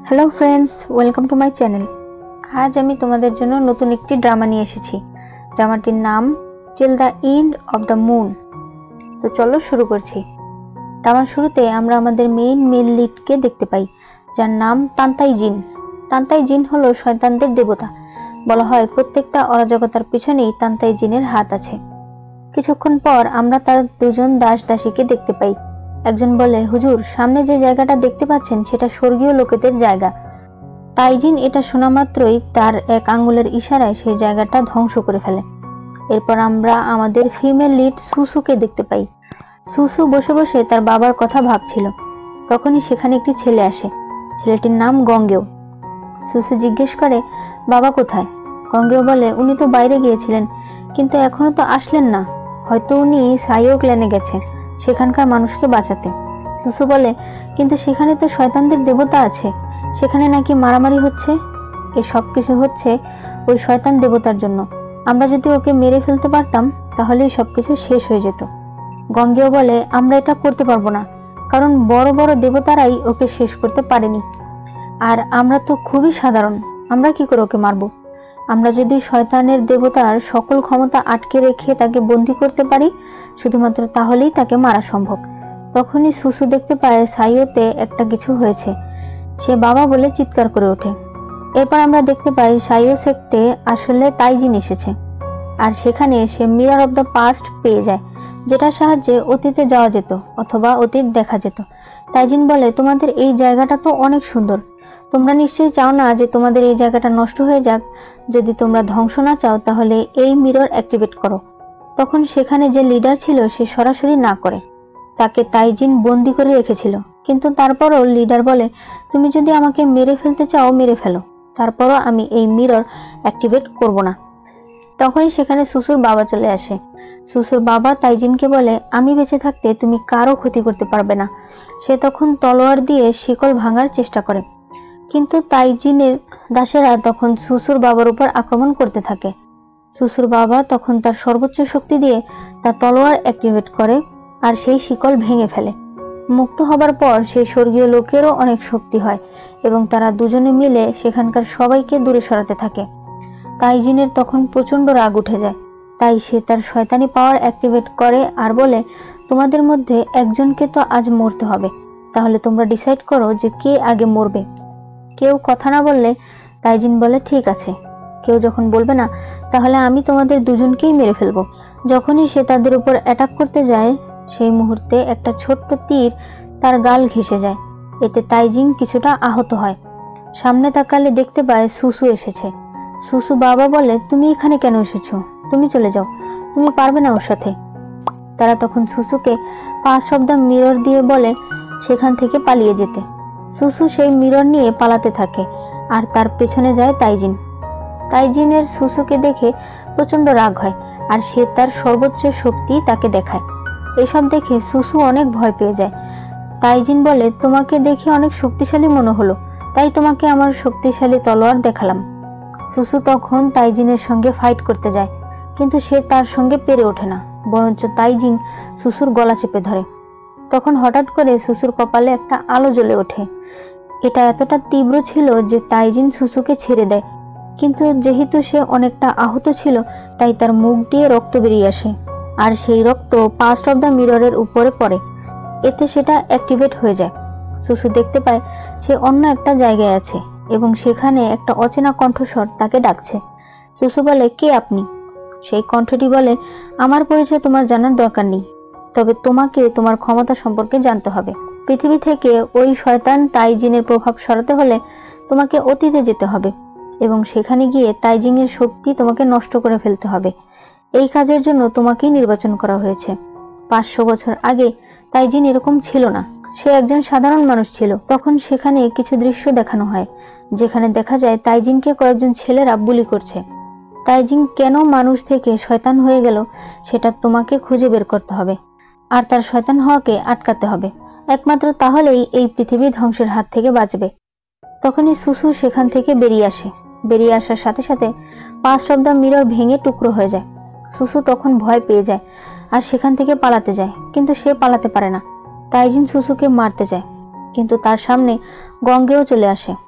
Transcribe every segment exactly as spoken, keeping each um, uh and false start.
Hello friends, welcome to my channel. আজ আমি তোমাদের জন্য নতুন একটি ড্রামা নিয়ে এসেছি। ড্রামাটির নাম Till the End of the Moon. তো চলো শুরু করছি। ড্রামার শুরুতে আমরা আমাদের মেইন মেল লিডকে দেখতে পাই, যার নাম তান্তাই জিন। তান্তাই জিন হলো শয়তানদের দেবতা। বলা হয় প্রত্যেকটা অরাজকতার পিছনেই তান্তাই জিনের হাত আছে। কিছুক্ষণ পর আমরা তার দুজন দাস দাসীকে দেখতে পাই। একজন বলে, হুজুর, সামনে যে জায়গাটা দেখতে পাচ্ছেন সেটা স্বর্গীয় লোকেদের জায়গা। তাইজিন এটা শোনা মাত্রই তার এক আঙ্গুলের ইশারায় সেই জায়গাটা ধ্বংস করে ফেলে। এরপর আমরা আমাদের ফিমেল লিড সুসুকে দেখতে পাই। সুসু বসে বসে তার বাবার কথা ভাবছিল। তখনই সেখানে একটি ছেলে আসে। ছেলেটির নাম গঙ্গেও। সুসু জিজ্ঞেস করে, বাবা কোথায়? গঙ্গেও বলে, উনি তো বাইরে গিয়েছিলেন, কিন্তু এখনো তো আসলেন না। হয়তো উনি সাইও ক্ল্যানে গেছে সেখানকার মানুষকে বাঁচাতে। সুসু বলে, কিন্তু সেখানে তো শয়তানদের দেবতা আছে, সেখানে নাকি মারামারি হচ্ছে। এই সব কিছু হচ্ছে ওই শয়তান দেবতার জন্য। আমরা যদি ওকে মেরে ফেলতে পারতাম তাহলেই সবকিছু শেষ হয়ে যেত। গঙ্গেও বলে, আমরা এটা করতে পারবো না, কারণ বড় বড় দেবতারাই ওকে শেষ করতে পারেনি। আর আমরা তো খুবই সাধারণ, আমরা কি করে ওকে মারবো? আমরা যদি শয়তানের দেবতার সকল ক্ষমতা আটকে রেখে তাকে বন্দী করতে পারি, শুধুমাত্র তাহলেই তাকে মারা সম্ভব। তখনই সুসু দেখতে পায় সাইওতে একটা কিছু হয়েছে। সে বাবা বলে চিৎকার করে ওঠে। এরপর আমরা দেখতে পাই সাইও সেক্টে আসলে তাইজিন এসেছে, আর সেখানে সে মিরর অব দ্য পাস্ট পেয়ে যায়, যেটার সাহায্যে অতীতে যাওয়া যেত অথবা অতীত দেখা যেত। তাইজিন বলে, তোমাদের এই জায়গাটা তো অনেক সুন্দর, তোমরা নিশ্চয়ই চাও না যে তোমাদের এই জায়গাটা নষ্ট হয়ে যাক। যদি তোমরা ধ্বংস না চাও তাহলে এই মিরর অ্যাক্টিভেট করো। তখন সেখানে যে লিডার ছিল সে সরাসরি না করে, তাকে তাইজিন বন্দি করে রেখেছিল। কিন্তু তারপরও লিডার বলে, তুমি যদি আমাকে মেরে ফেলতে চাও মেরে ফেলো, তারপরও আমি এই মিরর অ্যাক্টিভেট করব না। তখনই সেখানে সুসুর বাবা চলে আসে। সুসুর বাবা তাইজিনকে বলে, আমি বেঁচে থাকতে তুমি কারো ক্ষতি করতে পারবে না। সে তখন তলোয়ার দিয়ে শিকল ভাঙার চেষ্টা করে, কিন্তু তাইজিনের দাসেরা তখন সুসুর বাবার উপর আক্রমণ করতে থাকে। সুসুর বাবা তখন তার সর্বোচ্চ শক্তি দিয়ে তার তলোয়ার অ্যাক্টিভেট করে আর সেই শিকল ভেঙে ফেলে। মুক্ত হবার পর সেই স্বর্গীয় লোকেরও অনেক শক্তি হয় এবং তারা দুজনে মিলে সেখানকার সবাইকে দূরে সরাতে থাকে। তাইজিনের তখন প্রচন্ড রাগ উঠে যায়, তাই সে তার শয়তানি পাওয়ার অ্যাক্টিভেট করে আর বলে, তোমাদের মধ্যে একজনকে তো আজ মরতে হবে, তাহলে তোমরা ডিসাইড করো যে কে আগে মরবে। কেউ কথা না বললে তাইজিন বলে, ঠিক আছে। কেউ যখন বলবে না, তাহলে আমি তোমাদের দুজনকেই মেরে ফেলবো। যখনই সে তাদের উপর অ্যাটাক করতে যায়, সেই মুহূর্তে একটা ছোট্ট তীর তার গাল ঘেঁষে যায়। এতে তাইজিন কিছুটা আহত হয়। সামনে তাকালে দেখতে পায় সুসু এসেছে। সুসু বাবা বলে, তুমি এখানে কেন এসেছো? তুমি চলে যাও, তুমি পারবে না ওর সাথে। তারা তখন সুসুকে পাঁচ শব্দ মিরর দিয়ে বলে সেখান থেকে পালিয়ে যেতে। সুসু সেই মিরর নিয়ে পালাতে থাকে আর তার পেছনে যায় তাইজিন। তাইজিনের সুসুকে দেখে প্রচন্ড রাগ হয় আর সে তার সর্বোচ্চ শক্তি তাকে দেখায়। এসব দেখে সুসু অনেক ভয় পেয়ে যায়। তাইজিন বলে, তোমাকে দেখে অনেক শক্তিশালী মনে হলো, তাই তোমাকে আমার শক্তিশালী তলোয়ার দেখালাম। সুসু তখন তাইজিনের সঙ্গে ফাইট করতে যায়, কিন্তু সে তার সঙ্গে পেরে ওঠে না, বরঞ্চ তাইজিন সুসুর গলা চেপে ধরে। তখন হঠাৎ করে সুসুর কপালে একটা আলো জ্বলে ওঠে। এটা এতটা তীব্র ছিল যে তাইজিন সুসুকে ছেড়ে দেয়, কিন্তু যেহেতু সে অনেকটা আহত ছিল তাই তার মুখ দিয়ে রক্ত বেরিয়ে আসে আর সেই রক্ত পাস্ট অফ দ্য মিররের উপরে পড়ে। এতে সেটা অ্যাক্টিভেট হয়ে যায়। সুসু দেখতে পায় সে অন্য একটা জায়গায় আছে এবং সেখানে একটা অচেনা কণ্ঠস্বর তাকে ডাকছে। সুসু বলে, কে আপনি? সেই কণ্ঠটি বলে, আমার পরিচয় তোমার জানার দরকার নেই, তবে তোমাকে তোমার ক্ষমতা সম্পর্কে জানতে হবে। পৃথিবী থেকে ওই শয়তান তাইজিনের প্রভাব সরাতে হলে তোমাকে অতীতে যেতে হবে এবং সেখানে গিয়ে তাইজিনের শক্তি তোমাকে নষ্ট করে ফেলতে হবে। এই কাজের জন্য তোমাকেই নির্বাচন করা হয়েছে। পাঁচশো বছর আগে তাইজিন এরকম ছিল না, সে একজন সাধারণ মানুষ ছিল। তখন সেখানে কিছু দৃশ্য দেখানো হয়, যেখানে দেখা যায় তাইজিনকে কয়েকজন ছেলেরা বুলি করছে। তাইজিন কেন মানুষ থেকে শয়তান হয়ে গেল সেটা তোমাকে খুঁজে বের করতে হবে আর তার শয়তান হওয়াকে আটকাতে হবে। একমাত্র তাহলেই এই পৃথিবী ধ্বংসের হাত থেকে বাঁচবে। তখনই সুসু সেখান থেকে বেরিয়ে আসে। বেরিয়ে আসার সাথে সাথে পাঁচ অফ দ্য মিরর ভেঙে টুকরো হয়ে যায়। সুসু তখন ভয় পেয়ে যায় আর সেখান থেকে পালাতে যায়, কিন্তু সে পালাতে পারে না। তাইজিন সুসুকে মারতে যায়, কিন্তু তার সামনে গঙ্গেও চলে আসে।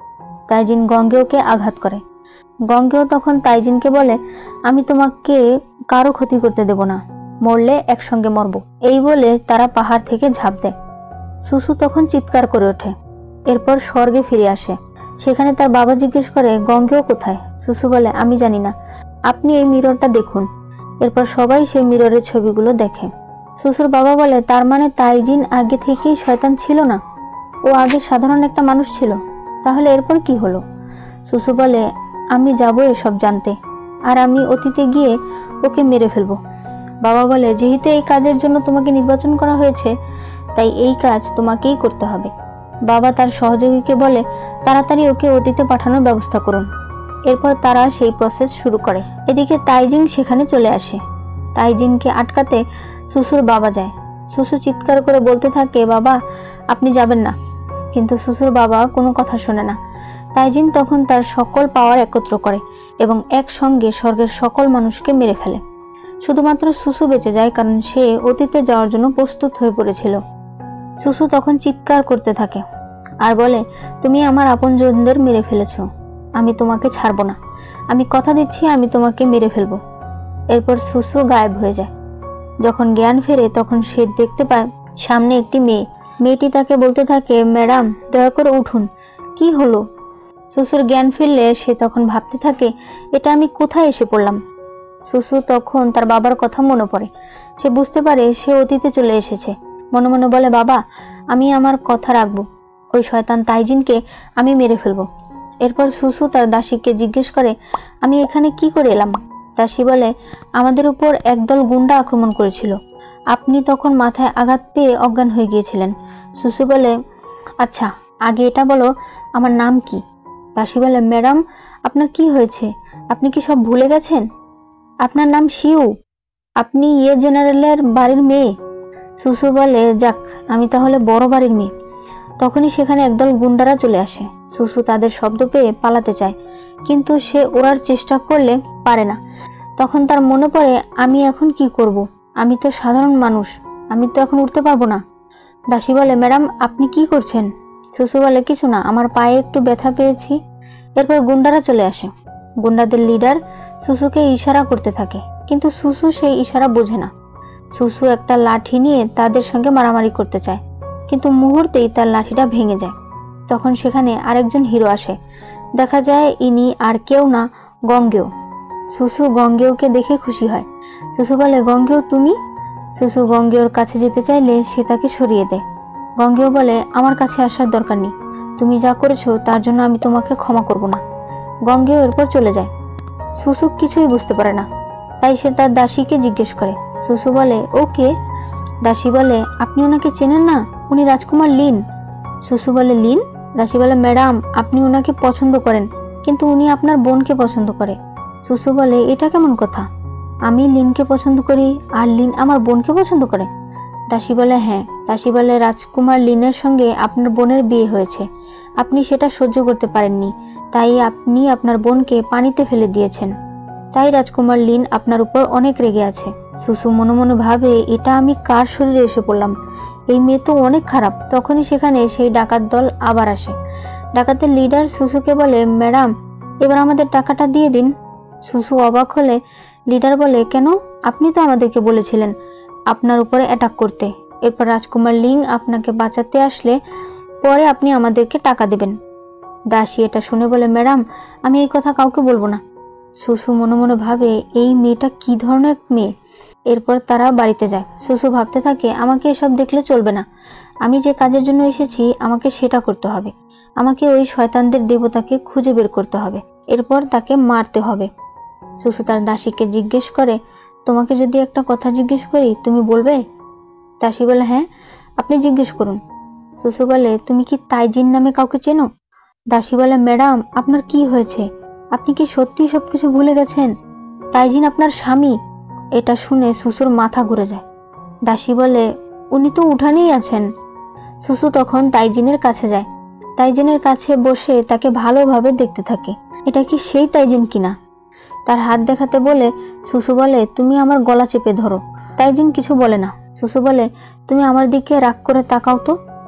তাইজিন গঙ্গেওকে আঘাত করে। গঙ্গেও তখন তাইজিনকে বলে, আমি তোমাকে কারো ক্ষতি করতে দেব না, মরলে একসঙ্গে মরবো। এই বলে তারা পাহাড় থেকে ঝাঁপ দেয়। সুসু তখন চিৎকার করে ওঠে। এরপর স্বর্গে ফিরে আসে। সেখানে তার বাবা জিজ্ঞেস করে, গঙ্গেও কোথায়? সুসু বলে, আমি জানি না, আপনি এই মিররটা দেখুন। এরপর সবাই সেই মিররের ছবিগুলো দেখে। সুসুর বাবা বলে, তার মানে তাইজিন আগে থেকেই শয়তান ছিল না, ও আগে সাধারণ একটা মানুষ ছিল, তাহলে এরপর কি হলো? সুসু বলে, আমি যাব এসব জানতে, আর আমি অতীতে গিয়ে ওকে মেরে ফেলবো। বাবা বলে, যেহেতু এই কাজের জন্য তোমাকে নির্বাচন করা হয়েছে, তাই এই কাজ তোমাকেই করতে হবে। বাবা তার সহযোগীকে বলে, তাড়াতাড়ি ওকে অতীতে পাঠানোর ব্যবস্থা করুন। এরপর তারা সেই প্রসেস শুরু করে। এদিকে তাইজিন সেখানে চলে আসে। তাইজিনকে আটকাতে সুসুর বাবা যায়। সুসু চিৎকার করে বলতে থাকে, বাবা আপনি যাবেন না। কিন্তু সুসুর বাবা কোনো কথা শোনে না। তাইজিন তখন তার সকল পাওয়ার একত্র করে এবং একসঙ্গে স্বর্গের সকল মানুষকে মেরে ফেলে। শুধুমাত্র সুসু বেঁচে যায়, কারণ সে অতীতে যাওয়ার জন্য প্রস্তুত হয়ে পড়েছিল। সুসু তখন চিৎকার করতে থাকে আর বলে, তুমি আমার আপনজনদের মেরে ফেলেছ, আমি তোমাকে ছাড়বো না, আমি কথা দিচ্ছি আমি তোমাকে মেরে ফেলবো। এরপর সুসু গায়েব হয়ে যায়। যখন জ্ঞান ফেরে তখন সে দেখতে পায় সামনে একটি মেয়ে। মেয়েটি তাকে বলতে থাকে, ম্যাডাম দয়া করে উঠুন, কি হলো? সুসুর জ্ঞান ফিরলে সে তখন ভাবতে থাকে, এটা আমি কোথায় এসে পড়লাম? সুসু তখন তার বাবার কথা মনে পড়ে। সে বুঝতে পারে সে অতীতে চলে এসেছে। মনে মনে বলে, বাবা আমি আমার কথা রাখবো, ওই শয়তান তাইজিনকে আমি মেরে ফেলবো। এরপর সুসু তার দাসীকে জিজ্ঞেস করে, আমি এখানে কি করে এলাম? দাসী বলে, আমাদের উপর একদল গুন্ডা আক্রমণ করেছিল, আপনি তখন মাথায় আঘাত পেয়ে অজ্ঞান হয়ে গিয়েছিলেন। সুসু বলে, আচ্ছা আগে এটা বলো, আমার নাম কি? দাসী বলে, ম্যাডাম আপনার কি হয়েছে? আপনি কি সব ভুলে গেছেন? আপনার নাম শিউ, আপনি ইয়ে জেনারেলের বাড়ির মেয়ে। সুসু বলে, যাক আমি তাহলে বড় বাড়ির মেয়ে। তখনই সেখানে একদল গুন্ডারা চলে আসে। সুসু তাদের শব্দ পেয়ে পালাতে চায়, কিন্তু সে ওড়ার চেষ্টা করলে পারে না। তখন তার মনে পড়ে, আমি এখন কি করব? আমি তো সাধারণ মানুষ, আমি তো এখন উঠতে পারবো না। দাসী বলে, ম্যাডাম আপনি কি করছেন? সুসু বলে, কিছু না, আমার পায়ে একটু ব্যথা পেয়েছি। এরপর গুন্ডারা চলে আসে। গুন্ডাদের লিডার সুসুকে ইশারা করতে থাকে, কিন্তু সুসু সেই ইশারা বোঝে না। সুসু একটা লাঠি নিয়ে তাদের সঙ্গে মারামারি করতে চায়, কিন্তু মুহূর্তেই তার লাঠিটা ভেঙে যায়। তখন সেখানে আরেকজন হিরো আসে। দেখা যায় ইনি আর কেউ না, গঙ্গেও। সুসু গঙ্গেওকে দেখে খুশি হয়। সুসু বলে, গঙ্গেও তুমি? সুসু গঙ্গেওর কাছে যেতে চাইলে সে তাকে সরিয়ে দেয়। গঙ্গেও বলে, আমার কাছে আসার দরকার নেই, তুমি যা করেছো তার জন্য আমি তোমাকে ক্ষমা করব না। গঙ্গেও এরপর চলে যায়। সুসু কিছুই বুঝতে পারে না, তাই সে তার দাসীকে জিজ্ঞেস করে। সুসু বলে, ও কে? দাসী বলে, আপনি ওনাকে চেনেন না, উনি রাজকুমার লিন। সুসু বলে, লিন? দাসী বলে, ম্যাডাম আপনি ওনাকে পছন্দ করেন, কিন্তু উনি আপনার বোনকে পছন্দ করে। সুসু বলে, এটা কেমন কথা? আমি লিনকে পছন্দ করি আর লিন আমার বোনকে পছন্দ করে? দাসী বলে, হ্যাঁ। দাসী বলে, রাজকুমার লিনের সঙ্গে আপনার বোনের বিয়ে হয়েছে, আপনি সেটা সহ্য করতে পারেননি, তাই আপনি আপনার বোনকে পানিতে ফেলে দিয়েছেন, তাই রাজকুমার লিন আপনার উপর অনেক রেগে আছে। সুসু মনে মনে ভাবে, এটা আমি কার শরীরে এসে পড়লাম, এই মেয়ে তো অনেক খারাপ। তখনই সেখানে সেই ডাকাত দল আবার আসে। ডাকাতের লিডার সুসুকে বলে, ম্যাডাম এবার আমাদের টাকাটা দিয়ে দিন। সুসু অবাক হলে লিডার বলে, কেন? আপনি তো আমাদেরকে বলেছিলেন আপনার উপরে অ্যাটাক করতে, এরপর রাজকুমার লিং আপনাকে বাঁচাতে আসলে পরে আপনি আমাদেরকে টাকা দেবেন। দাসী এটা শুনে বলে, ম্যাডাম আমি এই কথা কাউকে বলবো না। সুসু মনে মনে ভাবে, এই মেয়েটা কি ধরনের মেয়ে। এরপর তারা বাড়িতে যায়। সুসু ভাবতে থাকে, আমাকে এসব দেখলে চলবে না, আমি যে কাজের জন্য এসেছি আমাকে সেটা করতে হবে, আমাকে ওই শয়তানদের দেবতাকে খুঁজে বের করতে হবে, এরপর তাকে মারতে হবে। সুসু তার দাসীকে জিজ্ঞেস করে, তোমাকে যদি একটা কথা জিজ্ঞেস করি তুমি বলবে? দাসী বলে, হ্যাঁ আপনি জিজ্ঞেস করুন। সুসু বলে, তুমি কি তাইজিন নামে কাউকে চেনো? দাসী বলে, ম্যাডাম আপনার কি হয়েছে, আপনি কি সত্যি সবকিছু ভুলে গেছেন? তাইজিন আপনার স্বামী। এটা শুনে সুসুর মাথা ঘুরে যায়। দাসী বলে, উনি তো উঠানেই আছেন। সুসু তখন তাইজিনের কাছে যায়। তাইজিনের কাছে বসে তাকে ভালোভাবে দেখতে থাকে, এটা কি সেই তাইজিন কিনা। তার হাত দেখাতে বলে সুসু বলে, তুমি আমার গলা চেপে ধরো। তাইজিন কিছু বলে না। সুসু বলে, তুমি আমার দিকে রাগ করে তাকাও তো।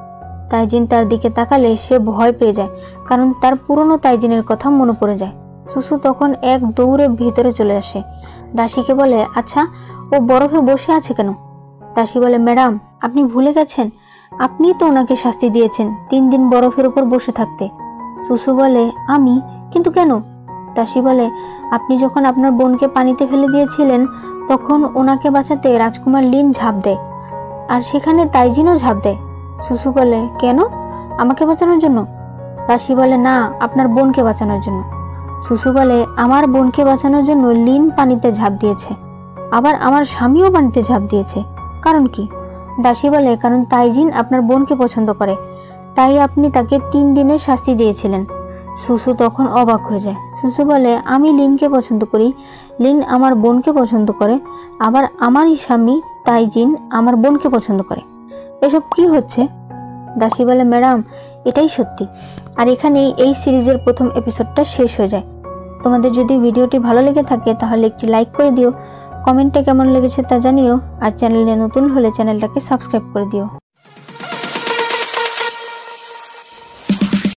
তাইজিন তার দিকে তাকালে সে ভয় পেয়ে যায়, কারণ তার পুরনো তাইজিনের কথা মনে পড়ে যায়। সুসু তখন এক দৌড়ে ভিতরে চলে আসে, দাসীকে বলে, আচ্ছা ও বরফে বসে আছে কেন? দাসী বলে, ম্যাডাম আপনি ভুলে গেছেন, আপনি তো ওনাকে শাস্তি দিয়েছেন তিন দিন বরফের উপর বসে থাকতে। সুসু বলে, আমি? কিন্তু কেন? দাসী বলে, আপনি যখন আপনার বোনকে পানিতে ফেলে দিয়েছিলেন তখন ওনাকে বাঁচাতে রাজকুমার লিন ঝাঁপ দেয়, আর সেখানে তাইজিনও ঝাঁপ দেয়। সুসু বলে, কেন? আমাকে বাঁচানোর জন্য? দাসী বলে, না, আপনার বোনকে বাঁচানোর জন্য। সুসু বলে, আমার বোনকে বাঁচানোর জন্য লিন পানিতে ঝাঁপ দিয়েছে, আবার আমার স্বামীও পানিতে ঝাঁপ দিয়েছে, কারণ কি? দাসী বলে, কারণ তাইজিন আপনার বোনকে পছন্দ করে, তাই আপনি তাকে তিন দিনের শাস্তি দিয়েছিলেন। সুসু তখন অবাক হয়ে যায়। সুসু বলে, আমি লিনকে পছন্দ করি, লিন আমার বোনকে পছন্দ করে, আবার আমারই স্বামী তাইজিন আমার বোনকে পছন্দ করে, এসব কি হচ্ছে? দাসী বলে, ম্যাডাম এটাই সত্যি। আর এখানেই এই সিরিজের প্রথম এপিসোডটা শেষ হয়ে যায়। তোমাদের যদি ভিডিওটি ভালো লেগে থাকে তাহলে একটি লাইক করে দিও, কমেন্টে কেমন লেগেছে তা জানিও, আর চ্যানেলে নতুন হলে চ্যানেলটাকে সাবস্ক্রাইব করে দিও।